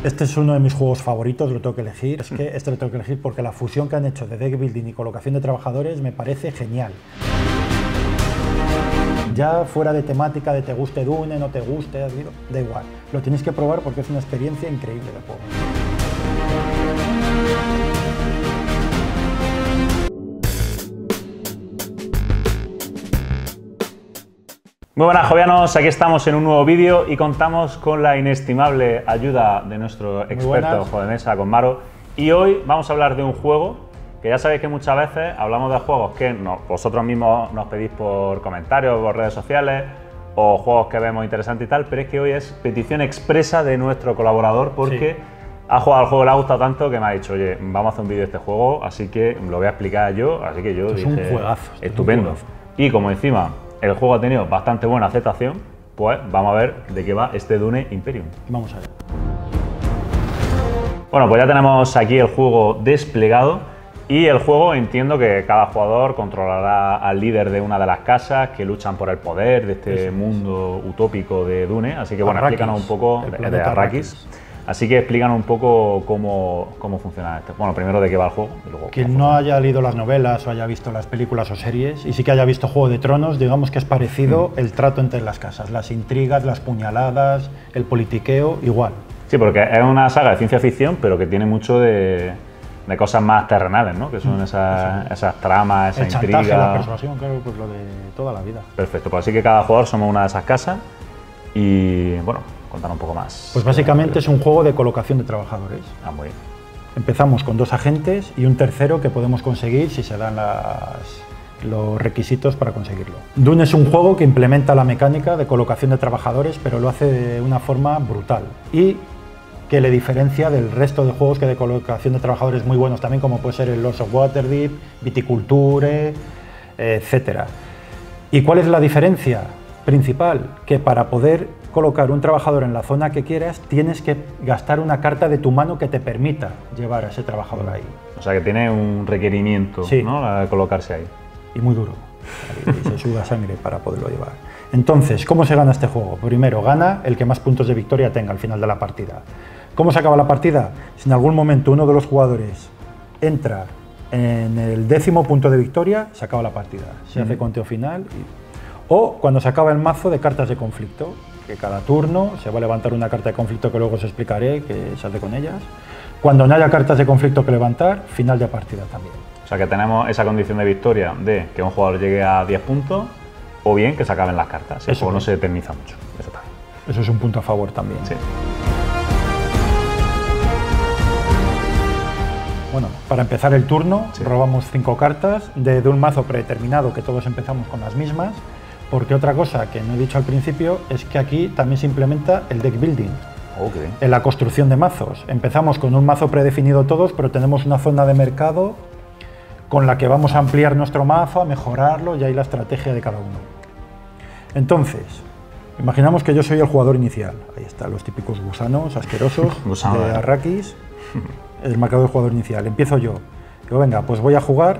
Este es uno de mis juegos favoritos, lo tengo que elegir. Es que este lo tengo que elegir porque la fusión que han hecho de deck building y colocación de trabajadores me parece genial. Ya fuera de temática, de te guste Dune, no te guste, da igual. Lo tienes que probar porque es una experiencia increíble de juego. Muy buenas, jovianos, aquí estamos en un nuevo vídeo y contamos con la inestimable ayuda de nuestro experto de juego de mesa, con Maro. Y hoy vamos a hablar de un juego que ya sabéis que muchas veces hablamos de juegos que vosotros mismos nos pedís por comentarios, por redes sociales, o juegos que vemos interesantes y tal, pero es que hoy es petición expresa de nuestro colaborador porque ha jugado al juego, le ha gustado tanto que me ha dicho, oye, vamos a hacer un vídeo de este juego, así que lo voy a explicar yo, así que yo dije, es un juegazo. Estupendo. Y como encima el juego ha tenido bastante buena aceptación, pues vamos a ver de qué va este Dune Imperium. Vamos a ver. Bueno, pues ya tenemos aquí el juego desplegado y el juego entiendo que cada jugador controlará al líder de una de las casas que luchan por el poder de este mundo utópico de Dune, así que bueno, Arrakis, explícanos un poco de Arrakis. Así que explícanos un poco cómo funciona esto. Bueno, primero de qué va el juego y luego... Quien no haya leído las novelas o haya visto las películas o series, y sí que haya visto Juego de Tronos, digamos que es parecido el trato entre las casas, las intrigas, las puñaladas, el politiqueo, igual. Sí, porque es una saga de ciencia ficción, pero que tiene mucho de cosas más terrenales, ¿no? Que son esas tramas, esa intriga... El chantaje, la persuasión, claro, pues lo de toda la vida. Perfecto, pues así que cada jugador somos una de esas casas y, bueno, contanos un poco más. Pues básicamente es un juego de colocación de trabajadores. Ah, muy bien. Empezamos con 2 agentes y un tercero que podemos conseguir si se dan los requisitos para conseguirlo. Dune es un juego que implementa la mecánica de colocación de trabajadores, pero lo hace de una forma brutal y que le diferencia del resto de juegos que de colocación de trabajadores muy buenos también, como puede ser el Lords of Waterdeep, Viticulture, etc. ¿Y cuál es la diferencia principal? Que para poder colocar un trabajador en la zona que quieras, tienes que gastar una carta de tu mano que te permita llevar a ese trabajador ahí. O sea que tiene un requerimiento, sí, ¿no? A colocarse ahí. Y muy duro. Y se suda sangre para poderlo llevar. Entonces, ¿cómo se gana este juego? Primero, gana el que más puntos de victoria tenga al final de la partida. ¿Cómo se acaba la partida? Si en algún momento uno de los jugadores entra en el 10º punto de victoria, se acaba la partida. Se hace conteo final. O cuando se acaba el mazo de cartas de conflicto, que cada turno se va a levantar una carta de conflicto que luego os explicaré qué se hace con ellas. Cuando no haya cartas de conflicto que levantar, final de partida también. O sea que tenemos esa condición de victoria de que un jugador llegue a 10 puntos o bien que se acaben las cartas. El juego no se eterniza mucho. Eso está bien. Eso es un punto a favor también. Sí. Bueno, para empezar el turno, robamos 5 cartas de un mazo predeterminado, que todos empezamos con las mismas, porque otra cosa que no he dicho al principio es que aquí también se implementa el deck building. Okay. En la construcción de mazos. Empezamos con un mazo predefinido todos, pero tenemos una zona de mercado con la que vamos a ampliar nuestro mazo, a mejorarlo, y ahí la estrategia de cada uno. Entonces, imaginamos que yo soy el jugador inicial. Ahí están los típicos gusanos asquerosos de Arrakis. El marcador del jugador inicial. Empiezo yo. Digo, venga, pues voy a jugar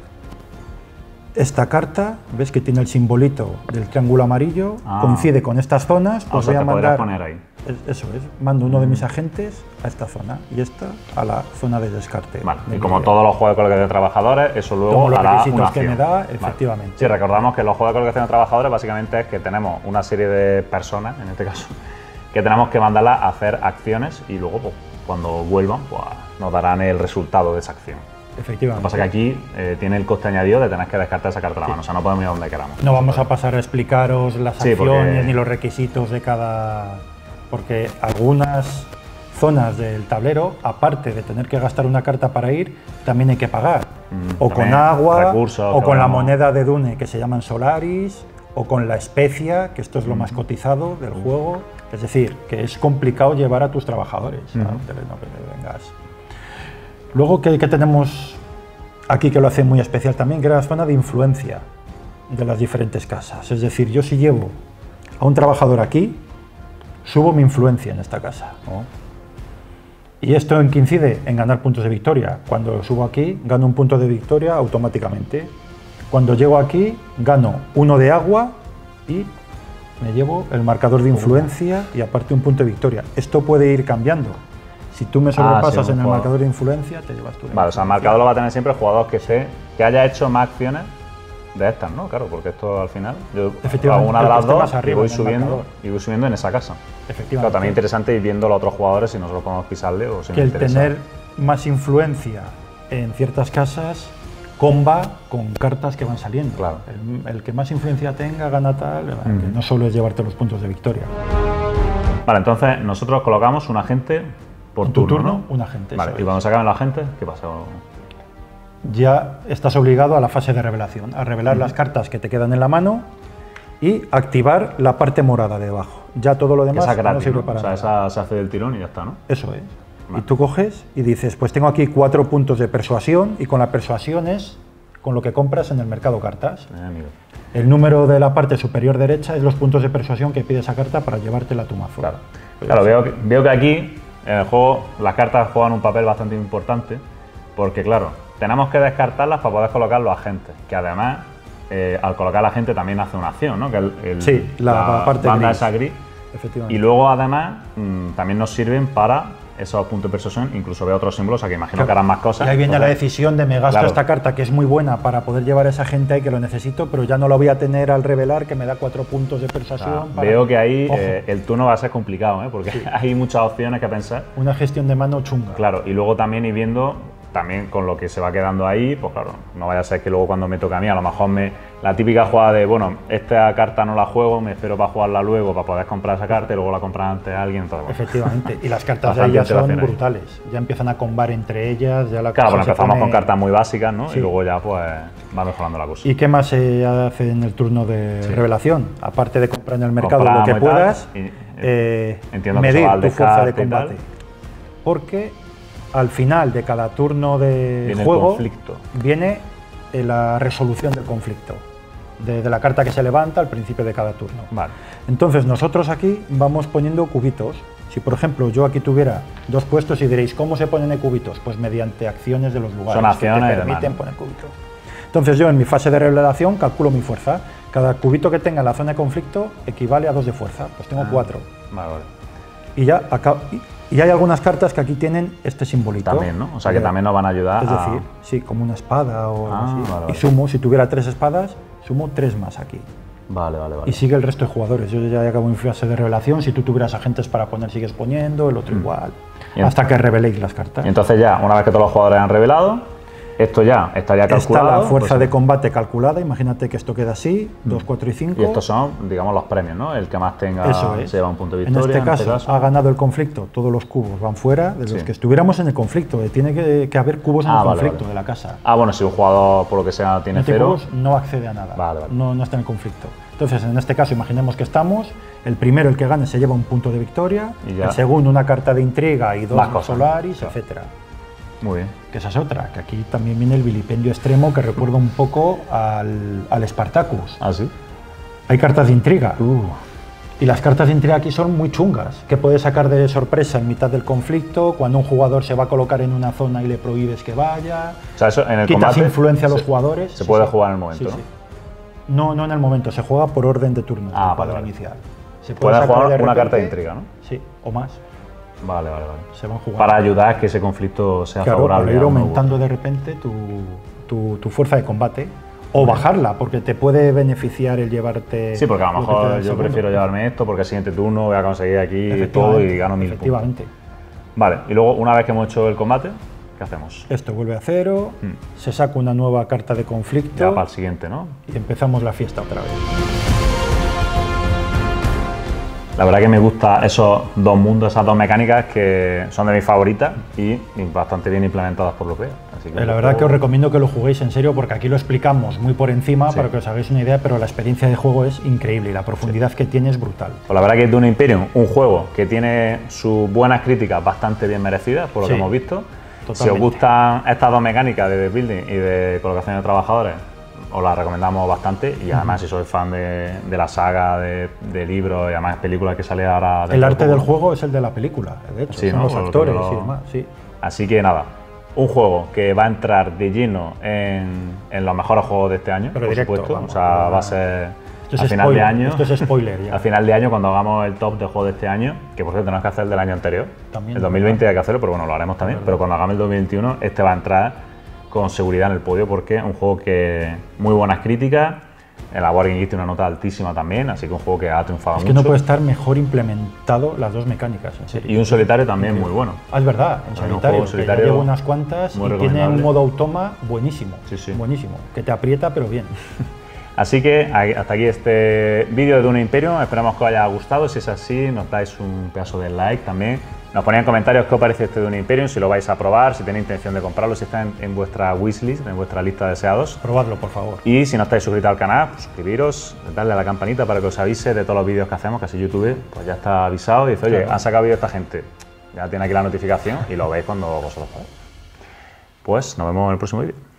esta carta. ¿Ves que tiene el simbolito del triángulo amarillo? Coincide con estas zonas. Pues o sea, voy a mandar. Poner ahí. Eso es. Mando uno de mis agentes a esta zona y esta a la zona de descarte. Vale. Y como todos los juegos de colocación de trabajadores, eso luego hará una acción. Que me da, efectivamente. Vale. Sí, recordamos que los juegos de colocación de trabajadores básicamente es que tenemos una serie de personas, en este caso, que tenemos que mandarlas a hacer acciones y luego, pues, cuando vuelvan, pues, nos darán el resultado de esa acción. Efectivamente. Lo que pasa es que aquí tiene el coste añadido de tener que descartar esa carta de la mano, o sea, no podemos ir a donde queramos. No vamos a pasar a explicaros las acciones ni los requisitos de cada... Porque algunas zonas del tablero, aparte de tener que gastar una carta para ir, también hay que pagar. O con agua, o con la moneda de Dune, que se llaman Solaris, o con la especia, que esto es lo más cotizado del juego. Es decir, que es complicado llevar a tus trabajadores a un terreno que te vengas. Luego, ¿qué tenemos aquí que lo hace muy especial también? Que era la zona de influencia de las diferentes casas. Es decir, yo si llevo a un trabajador aquí, subo mi influencia en esta casa. ¿Y esto en qué incide? En ganar puntos de victoria. Cuando lo subo aquí, gano un punto de victoria automáticamente. Cuando llego aquí, gano 1 de agua y me llevo el marcador de influencia y aparte un punto de victoria. Esto puede ir cambiando. Si tú me sobrepasas en el marcador de influencia, te llevas tú. Vale, o sea, el marcador lo va a tener siempre el jugador que haya hecho más acciones de estas, ¿no? Claro, porque esto al final, yo hago una de las dos y voy subiendo en esa casa. Efectivamente. Claro, también interesante ir viendo a los otros jugadores si nosotros podemos pisarle o si nos interesa. Que el tener más influencia en ciertas casas comba con cartas que van saliendo. Claro. El que más influencia tenga gana tal, que no solo es llevarte los puntos de victoria. Vale, entonces nosotros colocamos un agente por turno, ¿no? Un agente. Vale, y cuando se acaben los agentes, ¿qué pasa? Ya estás obligado a la fase de revelación, a revelar las cartas que te quedan en la mano y activar la parte morada de abajo. Ya todo lo demás esa gratis, no sirve para nada. Esa se hace del tirón y ya está, ¿no? Eso es. Vale. Y tú coges y dices, pues tengo aquí 4 puntos de persuasión y con la persuasión es con lo que compras en el mercado cartas. Amigo. El número de la parte superior derecha es los puntos de persuasión que pide esa carta para llevártela a tu mazo. Claro, claro, veo que aquí en el juego las cartas juegan un papel bastante importante porque, claro, tenemos que descartarlas para poder colocar los agentes, que además, al colocar la gente también hace una acción, ¿no? Que sí, la parte banda gris. Esa gris. Efectivamente. Y luego, además, también nos sirven para esos puntos de persuasión, incluso veo otros símbolos, aquí imagino que harán más cosas. Y ahí viene la decisión de me gasto esta carta, que es muy buena para poder llevar a esa gente ahí que lo necesito, pero ya no la voy a tener al revelar, que me da 4 puntos de persuasión. Veo que ahí el turno va a ser complicado, porque hay muchas opciones que pensar. Una gestión de mano chunga. Claro, y luego también ir viendo, también con lo que se va quedando ahí, pues claro, no vaya a ser que luego cuando me toque a mí, a lo mejor la típica jugada de, bueno, esta carta no la juego, me espero para jugarla luego, para poder comprar esa carta y luego la comprar antes a alguien. Entonces, bueno, efectivamente, y las cartas de ellas son brutales, ya empiezan a combar entre ellas. Ya claro, bueno, empezamos con cartas muy básicas, ¿no? Sí. Y luego ya pues va mejorando la cosa. ¿Y qué más se hace en el turno de revelación? Aparte de comprar en el mercado lo que puedas, medir tu fuerza de combate. Porque al final de cada turno de juego viene la resolución del conflicto, de la carta que se levanta al principio de cada turno. Vale. Entonces nosotros aquí vamos poniendo cubitos. Si por ejemplo yo aquí tuviera 2 puestos y diréis, ¿cómo se ponen cubitos? Pues mediante acciones de los lugares. Son acciones que te permiten poner cubitos. Entonces yo en mi fase de revelación calculo mi fuerza. Cada cubito que tenga en la zona de conflicto equivale a 2 de fuerza. Pues tengo 4. Vale. Y ya y hay algunas cartas que aquí tienen este simbolito. También, ¿no? O sea que también nos van a ayudar. Es decir, sí, como una espada o así. Vale. Y sumo, si tuviera 3 espadas, sumo 3 más aquí. Vale. Y sigue el resto de jugadores. Yo ya acabo en fase de revelación. Si tú tuvieras agentes para poner, sigues poniendo, el otro igual. Hasta que reveléis las cartas. Y entonces ya, una vez que todos los jugadores han revelado, esto ya estaría calculado. Está la fuerza de combate calculada. Imagínate que esto queda así, 2, 4 y 5. Y estos son, digamos, los premios, ¿no? El que más tenga se lleva un punto de victoria. En este caso, ha ganado el conflicto. Todos los cubos van fuera de los que estuviéramos en el conflicto. Tiene que haber cubos en el conflicto de la casa. Bueno, si un jugador, por lo que sea, tiene 0, no accede a nada. Vale. No está en el conflicto. Entonces, en este caso, imaginemos que estamos. El primero, el que gane, se lleva un punto de victoria. El segundo, una carta de intriga y 2 solaris, etcétera. Muy bien. Que esa es otra, que aquí también viene el vilipendio extremo que recuerda un poco al Spartacus. ¿Ah, sí? Hay cartas de intriga. Y las cartas de intriga aquí son muy chungas, que puedes sacar de sorpresa en mitad del conflicto, cuando un jugador se va a colocar en una zona y le prohíbes que vaya. O sea, eso en el quitas combate influencia a los jugadores. Se puede jugar en el momento, ¿no? Sí. No en el momento, se juega por orden de turno, el cuadro inicial. Se puede jugar una carta de intriga, ¿no? Sí, o más. Vale. Se van jugando. Para ayudar a que ese conflicto sea favorable. Para ir aumentando de repente tu fuerza de combate. O bajarla, porque te puede beneficiar el llevarte... Sí, porque a lo mejor yo prefiero llevarme esto, porque el siguiente turno voy a conseguir aquí todo y gano 1000 puntos. Vale, y luego una vez que hemos hecho el combate, ¿qué hacemos? Esto vuelve a 0, se saca una nueva carta de conflicto... Ya para el siguiente, ¿no? Y empezamos la fiesta otra vez. La verdad que me gustan esos 2 mundos, esas 2 mecánicas que son de mis favoritas y bastante bien implementadas por lo que veo. Así que la verdad que os recomiendo que lo juguéis en serio, porque aquí lo explicamos muy por encima para que os hagáis una idea, pero la experiencia de juego es increíble y la profundidad que tiene es brutal. Pues la verdad que Dune Imperium, un juego que tiene sus buenas críticas bastante bien merecidas, por lo que hemos visto. Totalmente. Si os gustan estas 2 mecánicas de building y de colocación de trabajadores, os la recomendamos bastante, y además si sois fan de la saga de libros y además películas que sale ahora... El arte del juego es el de la película, de hecho, son los actores y demás, Así que nada, un juego que va a entrar de lleno en los mejores juegos de este año, pero por directo, supuesto. Vamos, o sea, va a ser Esto es a final de año. Esto es spoiler ya. A final de año, cuando hagamos el top de juegos de este año, que por cierto tenemos que hacer el del año anterior. También, el 2020 hay que hacerlo, pero bueno, lo haremos también. Pero cuando hagamos el 2021, este va a entrar con seguridad en el podio porque es un juego que muy buenas críticas. En la Board Game Geek tiene una nota altísima también, así que un juego que ha triunfado mucho. Es que no puede estar mejor implementado las dos mecánicas, en serio. Y un solitario también muy bueno. Ah, es verdad, en solitario, que ya llevo unas cuantas y tiene un modo automa buenísimo. Sí. Buenísimo, que te aprieta pero bien. Así que hasta aquí este vídeo de Dune Imperium, esperamos que os haya gustado. Si es así, nos dais un pedazo de like también. Nos ponéis en comentarios qué os parece este Dune Imperium, si lo vais a probar, si tenéis intención de comprarlo, si está en vuestra wishlist, en vuestra lista de deseados. Probadlo, por favor. Y si no estáis suscritos al canal, pues suscribiros, darle a la campanita para que os avise de todos los vídeos que hacemos, que así YouTube pues ya está avisado y dice, oye, han sacado vídeo esta gente. Ya tiene aquí la notificación y lo veis cuando vosotros podáis. Pues nos vemos en el próximo vídeo.